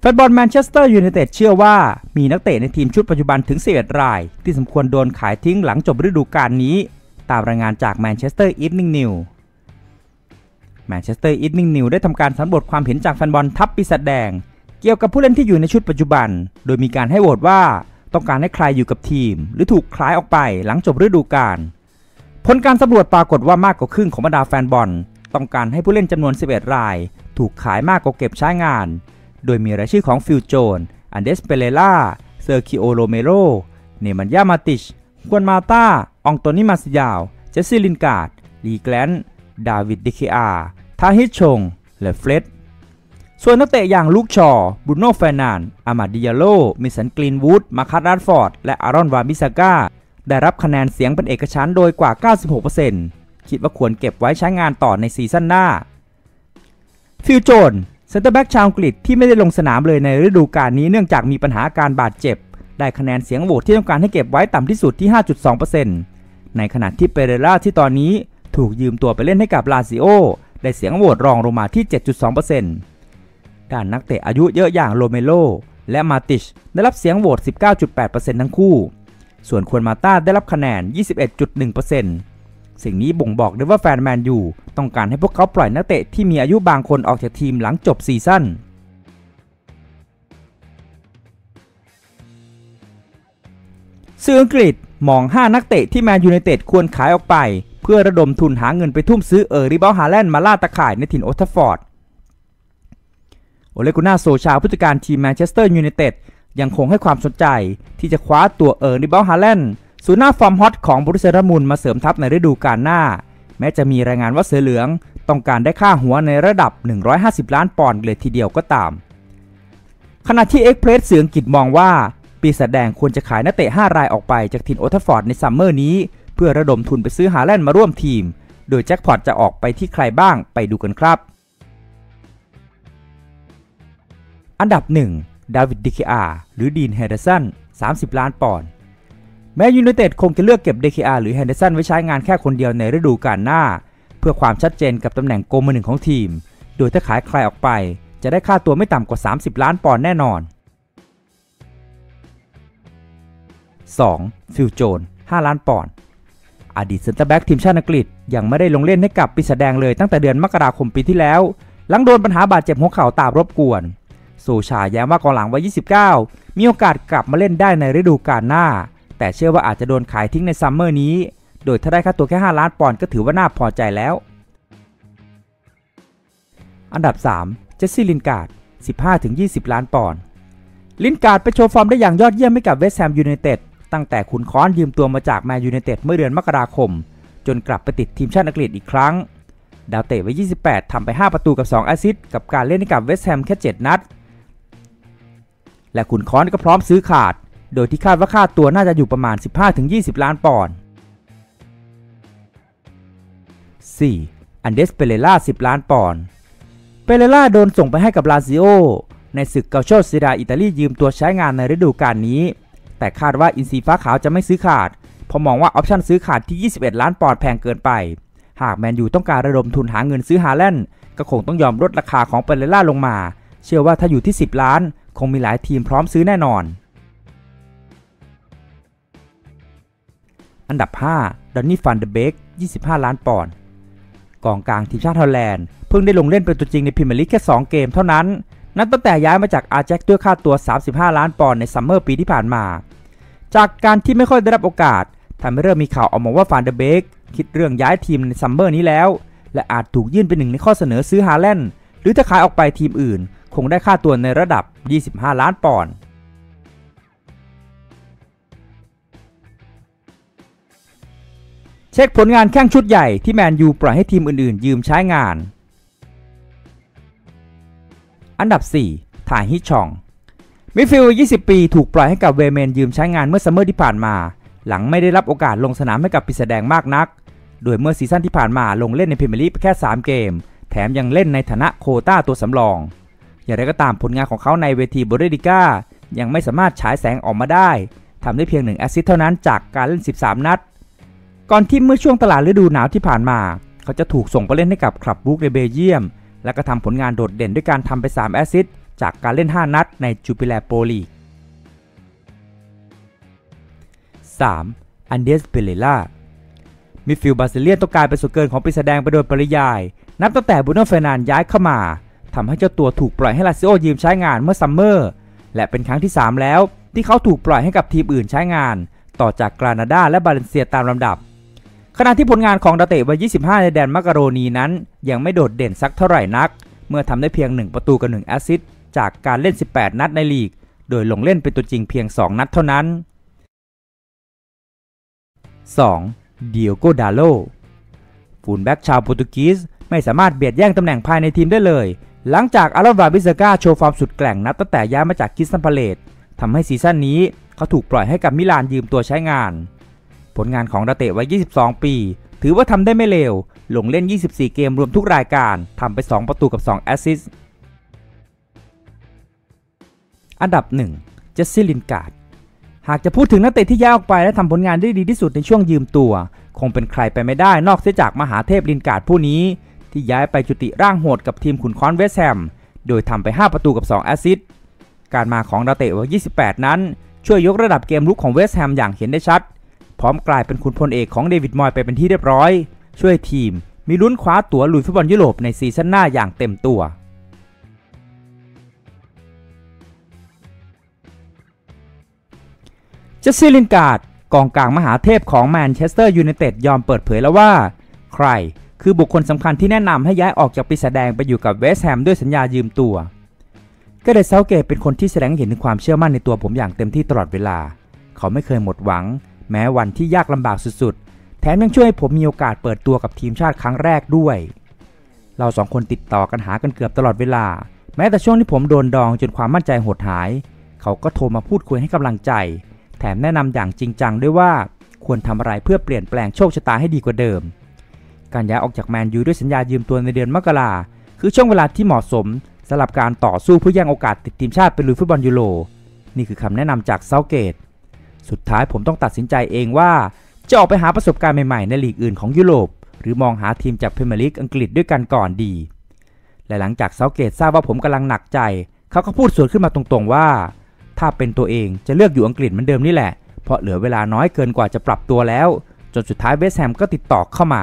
นบอลแมนเชสเตอร์ยูไนเต็ดเชื่อว่ามีนักเตะในทีมชุดปัจจุบันถึง11รายที่สมควรโดนขายทิ้งหลังจบฤดูกาลนี้ตามรายงานจากแมนเชสเตอร์อีฟนิ่งนิวแมนเชสเตอร์อีฟนิ่งนิวได้ทำการสำรวจความเห็นจากแฟนบอลทัพปีศาจแดงเกี่ยวกับผู้เล่นที่อยู่ในชุดปัจจุบันโดยมีการให้โหวตว่าต้องการให้ใครอยู่กับทีมหรือถูกขายออกไปหลังจบฤดูกาลผลการสำรวจปรากฏว่ามากกว่าครึ่งของบรรดาแฟนบอลต้องการให้ผู้เล่นจำนวน11รายถูกขายมากกว่าเก็บใช้งานโดยมีรายชื่อของฟิลโจนอันเดสเปเรล่าเซอร์คิโอโรเมโรเนมันยามาติชควนมาตาองโตนิมาซิยาวเจสซี่ลินการ์ดลีแกลนดาวิดเดเคอาทาฮิชงและเฟรดส่วนนักเตะอย่างลูกชอบรูโน่เฟร์นันด์อามาดิยาโลมิสันกรีนวูดมาคัส รัดฟอร์ดและอารอน วาบิซาก้าได้รับคะแนนเสียงเป็นเอกฉันท์โดยกว่า 96% คิดว่าควรเก็บไว้ใช้งานต่อในซีซั่นหน้าฟิลโจนเซนเตอร์แบ็กชาวอังกฤษที่ไม่ได้ลงสนามเลยในฤดูกาลนี้เนื่องจากมีปัญหาการบาดเจ็บได้คะแนนเสียงโหวตที่ต้องการให้เก็บไว้ต่ำที่สุดที่ 5.2% ในขณะที่เปเรล่าที่ตอนนี้ถูกยืมตัวไปเล่นให้กับลาซิโอได้เสียงโหวตรองลงมาที่ 7.2% ด้านนักเตะอายุเยอะอย่างโรเมโลและมาติชได้รับเสียงโหวต 19.8% ทั้งคู่ส่วนควนมาต้าได้รับคะแนน 21.1%สิ่งนี้บ่งบอกได้ว่าแฟนแมนยูต้องการให้พวกเขาปล่อยนักเตะที่มีอายุบางคนออกจากทีมหลังจบซีซั่นสื่ออังกฤษมอง5นักเตะที่แมนยูไนเต็ดควรขายออกไปเพื่อระดมทุนหาเงินไปทุ่มซื้อริเบลฮาแลนด์มาล่าตะข่ายในถิ่นโอลด์แทฟฟอร์ดโอเลกุน่าโซชาผู้จัดการทีมแมนเชสเตอร์ยูไนเต็ดยังคงให้ความสนใจที่จะคว้าตัวริเบลฮาแลนด์ศูนย์หน้าฟอร์มฮอตของบรูเซอร์ดอร์ทมุนด์มาเสริมทัพในฤดูกาลหน้าแม้จะมีรายงานว่าเสือเหลืองต้องการได้ค่าหัวในระดับ150ล้านปอนด์เลยทีเดียวก็ตามขณะที่เอ็กเพรสสื่ออังกฤษมองว่าปีศาจแดงควรจะขายนักเตะ5รายออกไปจากทีมโอลด์แทฟฟอร์ดในซัมเมอร์นี้เพื่อระดมทุนไปซื้อฮาแลนด์มาร่วมทีมโดยแจ็คพอตจะออกไปที่ใครบ้างไปดูกันครับอันดับ1ดาวิด เดเคอาหรือดีน เฮนเดอร์สัน30ล้านปอนด์แม้ยูไนเต็ดคงจะเลือกเก็บ เดเคอาหรือ เฮนเดอร์สันไว้ใช้งานแค่คนเดียวในฤดูกาลหน้าเพื่อความชัดเจนกับตำแหน่งโกมือหนึ่งของทีมโดยถ้าขายใครออกไปจะได้ค่าตัวไม่ต่ำกว่า30ล้านปอนด์แน่นอน 2. ฟิลโจน5ล้านปอนด์อดีตเซ็นเตอร์แบ็กทีมชาติอังกฤษยังไม่ได้ลงเล่นให้กับปีศาจแดงเลยตั้งแต่เดือนมกราคมปีที่แล้วหลังโดนปัญหาบาดเจ็บหัวเข่าตามรบกวนโซชาแย้มว่ากองหลังวัย29มีโอกาสกลับมาเล่นได้ในฤดูกาลหน้าแต่เชื่อว่าอาจจะโดนขายทิ้งในซัมเมอร์นี้โดยถ้าได้ค่าตัวแค่5ล้านปอนด์ก็ถือว่าน่าพอใจแล้วอันดับ3เจสซี่ลินการ์ด 15-20 ล้านปอนด์ลินการ์ดไปโชว์ฟอร์มได้อย่างยอดเยี่ยมให้กับเวสต์แฮมยูไนเต็ดตั้งแต่ขุนค้อนยืมตัวมาจากแมนยูไนเต็ดเมื่อเดือนมกราคมจนกลับไปติดทีมชาติอังกฤษอีกครั้งดาวเตะวัย28ทำไป5ประตูกับ2แอสซิสต์กับการเล่นให้กับเวสต์แฮมแค่7นัดและขุนค้อนก็พร้อมซื้อขาดโดยที่คาดว่าค่าตัวน่าจะอยู่ประมาณ 15-20 ล้านปอนด์ 4. อันเดสเปเรล่า10ล้านปอนด์เปเรล่าโดนส่งไปให้กับลาซิโอในศึกเกาโชซีดาอิตาลียืมตัวใช้งานในฤดูกาลนี้แต่คาดว่าอินซีฟ้าขาวจะไม่ซื้อขาดเพราะมองว่าออปชั่นซื้อขาดที่21ล้านปอนด์แพงเกินไปหากแมนยูต้องการระดมทุนหาเงินซื้อฮาแลนด์ก็คงต้องยอมลดราคาของเปเรล่าลงมาเชื่อว่าถ้าอยู่ที่10ล้านคงมีหลายทีมพร้อมซื้อแน่นอนอันดับ5ดอนนี่ฟันเดอร์เบก25ล้านปอนด์กองกลางทีมชาติฮอลแลนด์เพิ่งได้ลงเล่นเป็นตัวจริงในพรีเมียร์ลีกแค่2เกมเท่านั้นนับตั้งแต่ย้ายมาจากอาแจ็คด้วยค่าตัว35ล้านปอนด์ในซัมเมอร์ปีที่ผ่านมาจากการที่ไม่ค่อยได้รับโอกาสทำให้เริ่มมีข่าวออกมาว่าฟันเดอร์เบกคิดเรื่องย้ายทีมในซัมเมอร์นี้แล้วและอาจถูกยื่นเป็นหนึ่งในข้อเสนอซื้อฮาแลนด์หรือถ้าขายออกไปทีมอื่นคงได้ค่าตัวในระดับ25ล้านปอนด์เช็คผลงานแข้งชุดใหญ่ที่แมนยูปล่อยให้ทีมอื่นๆยืมใช้งานอันดับ4ทาฮิชองมิดฟิลด์20ปีถูกปล่อยให้กับเวเมนยืมใช้งานเมื่อซัมเมอร์ที่ผ่านมาหลังไม่ได้รับโอกาสลงสนามให้กับปีศาจแดงมากนักโดยเมื่อซีซั่นที่ผ่านมาลงเล่นในพรีเมียร์ลีกแค่3เกมแถมยังเล่นในฐานะโควต้าตัวสำรองอย่างไรก็ตามผลงานของเขาในเวทีบุนเดสลิก้ายังไม่สามารถฉายแสงออกมาได้ทำได้เพียง1แอสซิสต์เท่านั้นจากการเล่น13นัดก่อนที่เมื่อช่วงตลาดฤดูหนาวที่ผ่านมาเขาจะถูกส่งไปเล่นให้กับคลับบู๊กในเบลเยียมและก็ทำผลงานโดดเด่นด้วยการทำไป3แอสซิสต์จากการเล่น 5 นัดในจูปิแลร์โปรลีก 3. อันเดส เปเรล่ามิดฟิลด์บราซิเลียนต้องการเป็นส่วนเกินของปีศาจแดงไปโดยปริยายนับตั้งแต่บรูโน่ เฟร์นันเดสย้ายเข้ามาทำให้เจ้าตัวถูกปล่อยให้ลาซิโอยืมใช้งานเมื่อซัมเมอร์และเป็นครั้งที่ 3 แล้วที่เขาถูกปล่อยให้กับทีมอื่นใช้งานต่อจากกรานาดาและบาเลนเซียตามลำดับขณะที่ผลงานของดาวเตะวัย 25 ในแดนมักกะโรนีนั้นยังไม่โดดเด่นสักเท่าไหร่นักเมื่อทำได้เพียง1ประตูกับ1แอสซิสต์จากการเล่น18นัดในลีกโดยลงเล่นเป็นตัวจริงเพียง2นัดเท่านั้น 2. ดิโอโก ดาโลฟูลแบ็กชาวโปรตุเกสไม่สามารถเบียดแย่งตำแหน่งภายในทีมได้เลยหลังจากอารอนวาบิซากาโชว์ฟอร์มสุดแกร่งนับตั้งแต่ย้ายมาจากคริสตัลพาเลซทำให้ซีซั่นนี้เขาถูกปล่อยให้กับมิลานยืมตัวใช้งานผลงานของดาวเตะวัย 22 ปีถือว่าทำได้ไม่เลวลงเล่น24เกมรวมทุกรายการทำไป2ประตูกับ2แอสซิสต์อันดับ 1 เจสซี่ ลินการ์ดหากจะพูดถึงนักเตะที่ย้ายออกไปและทำผลงานได้ดีที่สุดในช่วงยืมตัวคงเป็นใครไปไม่ได้นอกเสียจากมหาเทพลินการ์ดผู้นี้ที่ย้ายไปจุติร่างโหดกับทีมขุนค้อนเวสต์แฮมโดยทำไป5ประตูกับ2แอสซิสต์การมาของดาวเตะวัย 28 นั้นช่วยยกระดับเกมลุกของเวสต์แฮมอย่างเห็นได้ชัดพร้อมกลายเป็นขุนพลเอกของเดวิด มอยส์ไปเป็นที่เรียบร้อยช่วยทีมมีลุ้นคว้าตั๋วลุยฟุตบอลยุโรปในซีซั่นหน้าอย่างเต็มตัวเจสซี่ ลินการ์ดกองกลางมหาเทพของแมนเชสเตอร์ยูไนเต็ดยอมเปิดเผยแล้วว่าใครคือบุคคลสำคัญที่แนะนำให้ย้ายออกจากปีศาจแดงไปอยู่กับเวสต์แฮมด้วยสัญญายืมตัวก็เดซาเกตเป็นคนที่แสดงให้เห็นถึงความเชื่อมั่นในตัวผมอย่างเต็มที่ตลอดเวลาเขาไม่เคยหมดหวังแม้วันที่ยากลำบากสุดๆแถมยังช่วยให้ผมมีโอกาสเปิดตัวกับทีมชาติครั้งแรกด้วยเรา2คนติดต่อกันหากันเกือบตลอดเวลาแม้แต่ช่วงที่ผมโดนดองจนความมั่นใจหดหายเขาก็โทรมาพูดคุยให้กำลังใจแถมแนะนำอย่างจริงจังด้วยว่าควรทำอะไรเพื่อเปลี่ยนแปลงโชคชะตาให้ดีกว่าเดิมการย้ายออกจากแมนยูด้วยสัญญายืมตัวในเดือนมกราคือช่วงเวลาที่เหมาะสมสำหรับการต่อสู้เพื่อแย่งโอกาสติดทีมชาติไปลุยฟุตบอลยูโรนี่คือคำแนะนำจากเซาเกตสุดท้ายผมต้องตัดสินใจเองว่าจะออกไปหาประสบการณ์ใหม่ๆในลีกอื่นของยุโรปหรือมองหาทีมจากพรีเมียร์ลีกอังกฤษด้วยกันก่อนดีและหลังจากเซาเกตทราบว่าผมกำลังหนักใจเขาก็พูดสวนขึ้นมาตรงๆว่าถ้าเป็นตัวเองจะเลือกอยู่อังกฤษเหมือนเดิมนี่แหละเพราะเหลือเวลาน้อยเกินกว่าจะปรับตัวแล้วจนสุดท้ายเวสต์แฮมก็ติดต่อเข้ามา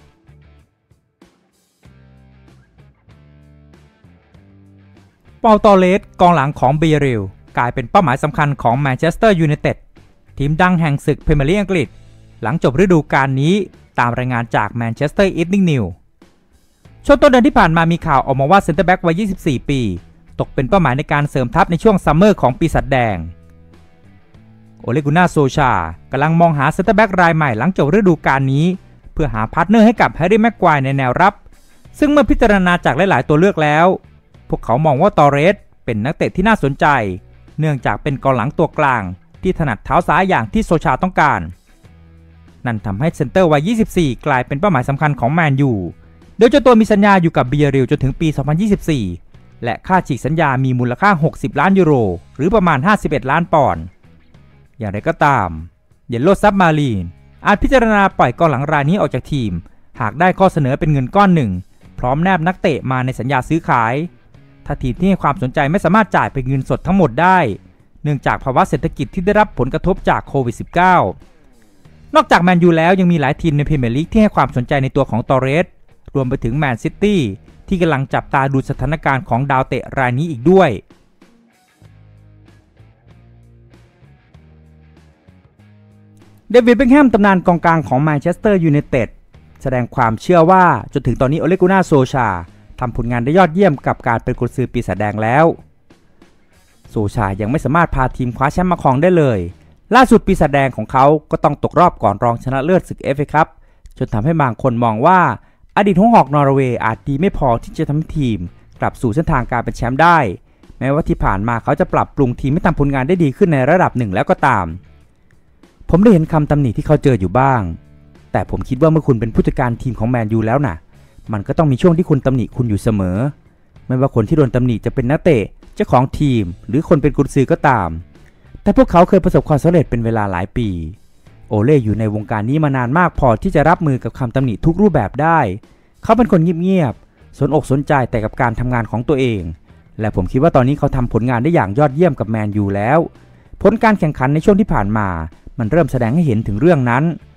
เปา ตอเรสกองหลังของเบียริลกลายเป็นเป้าหมายสำคัญของแมนเชสเตอร์ยูไนเต็ดทีมดังแห่งศึกพรีเมียร์ลีกอังกฤษหลังจบฤดูกาลนี้ตามรายงานจากแมนเชสเตอร์อีฟนิ่งนิวช่วงต้นเดือนที่ผ่านมามีข่าวออกมาว่าเซ็นเตอร์แบ็กวัย 24 ปีตกเป็นเป้าหมายในการเสริมทัพในช่วงซัมเมอร์ของปีศาจแดงโอเลกุน่า โซชากำลังมองหาเซ็นเตอร์แบ็กรายใหม่หลังจบฤดูกาลนี้เพื่อหาพาร์ทเนอร์ให้กับแฮร์รี่ แม็กควายในแนวรับซึ่งเมื่อพิจารณาจากหลายๆตัวเลือกแล้วพวกเขามองว่าตอเรสเป็นนักเตะที่น่าสนใจเนื่องจากเป็นกองหลังตัวกลางที่ถนัดเท้าซ้ายอย่างที่โซชาต้องการนั่นทำให้เซนเตอร์วัย 24 กลายเป็นเป้าหมายสำคัญของแมนยูโดยเจ้าตัวมีสัญญาอยู่กับเบียริลจนถึงปี 2024 และค่าฉีกสัญญามีมูลค่า60 ล้านยูโรหรือประมาณ51 ล้านปอนด์อย่างไรก็ตามเยลโล่ซับมารีนอาจพิจารณาปล่อยกองหลังรายนี้ออกจากทีมหากได้ข้อเสนอเป็นเงินก้อนหนึ่งพร้อมแนบนักเตะมาในสัญญาซื้อขายถ้าทีมที่ให้ความสนใจไม่สามารถจ่ายเป็นเงินสดทั้งหมดได้เนื่องจากภาวะเศรษฐกิจที่ได้รับผลกระทบจากโควิด -19 นอกจากแมนยูแล้วยังมีหลายทีมในพรีเมียร์ลีกที่ให้ความสนใจในตัวของตอเรสรวมไปถึงแมนซิตี้ที่กำลังจับตาดูสถานการณ์ของดาวเตะรายนี้อีกด้วยเดวิด เบ็คแฮมตำนานกองกลางของแมนเชสเตอร์ยูไนเต็ดแสดงความเชื่อว่าจนถึงตอนนี้โอเลกุน่า โซชาทำผลงานได้ยอดเยี่ยมกับการเป็นกุนซือปีศาจแดงแล้วโซชายังไม่สามารถพาทีมคว้าแชมป์มาครองได้เลยล่าสุดปีศาจแดงของเขาก็ต้องตกรอบก่อนรองชนะเลิศศึก FA คัพจนทำให้บางคนมองว่าอดีตหัวหอกนอร์เวย์อาจดีไม่พอที่จะทำให้ทีมกลับสู่เส้นทางการเป็นแชมป์ได้แม้ว่าที่ผ่านมาเขาจะปรับปรุงทีมให้ทำผลงานได้ดีขึ้นในระดับหนึ่งแล้วก็ตามผมได้เห็นคำตำหนิที่เขาเจออยู่บ้างแต่ผมคิดว่าเมื่อคุณเป็นผู้จัดการทีมของแมนยูแล้วนะมันก็ต้องมีช่วงที่คุณตำหนิคุณอยู่เสมอไม่ว่าคนที่โดนตำหนิจะเป็นนักเตะเจ้าของทีมหรือคนเป็นกุนซือก็ตามแต่พวกเขาเคยประสบความสำเร็จเป็นเวลาหลายปีโอเล่อยู่ในวงการนี้มานานมากพอที่จะรับมือกับคำตำหนิทุกรูปแบบได้เขาเป็นคนเงียบๆสนอกสนใจแต่กับการทำงานของตัวเองและผมคิดว่าตอนนี้เขาทำผลงานได้อย่างยอดเยี่ยมกับแมนยูแล้วผลการแข่งขันในช่วงที่ผ่านมามันเริ่มแสดงให้เห็นถึงเรื่องนั้น